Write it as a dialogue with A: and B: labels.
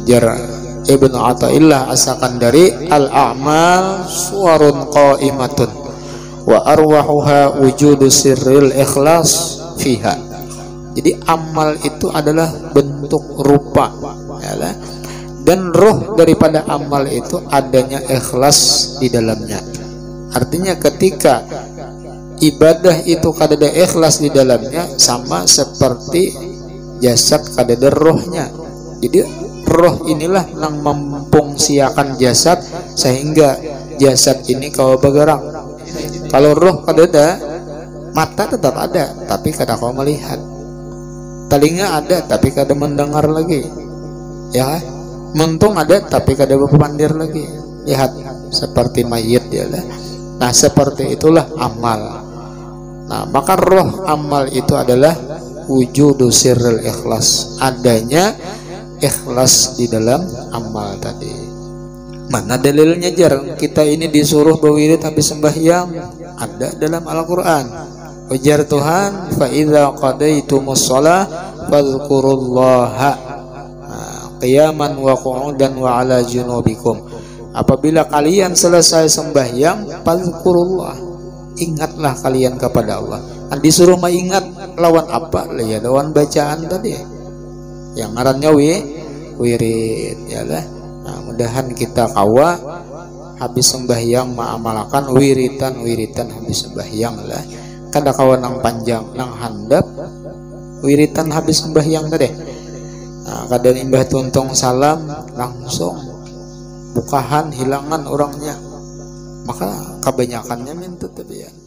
A: jar Ibnu Athaillah As-Sakandari, al-a'mal suwarun qa'imatun wa arwahuha wujudu sirril ikhlas fiha. Jadi amal itu adalah bentuk rupa, ya, dan roh daripada amal itu adanya ikhlas di dalamnya. Artinya ketika ibadah itu kadada ikhlas di dalamnya, sama seperti jasad kadada rohnya. Jadi roh inilah yang memfungsiakan jasad sehingga jasad ini kau bergerak. Kalau roh kadada, mata tetap ada tapi kada kau melihat, telinga ada tapi kada mendengar lagi, ya, mentung ada tapi kada berpandir lagi, lihat seperti mayit, ya. Nah seperti itulah amal. Nah maka roh amal itu adalah wujudu sirril ikhlas, adanya ikhlas di dalam amal tadi. Mana dalilnya jar kita ini disuruh berwirid habis sembahyang? Ada dalam Al-Quran. Ujar Tuhan, fa idza qadaitumus shalah fadhkurullaha qiyaman wa qu'udan wa ala junubikum. Apabila kalian selesai sembahyang, fadhkurullah, ingatlah kalian kepada Allah. Disuruh mengingat lawan apa? Ya lawan bacaan tadi yang ngarannya wirid, ya lah. Nah, mudahan kita kawa habis sembahyang mengamalkan wiritan habis sembahyang lah. Kada kawa nang panjang nang handap wiritan habis sembahyang tadi. Nah, kada nimbah tuntung salam langsung bukahan hilangan orangnya. Maka kebanyakannya mentut tapi ya.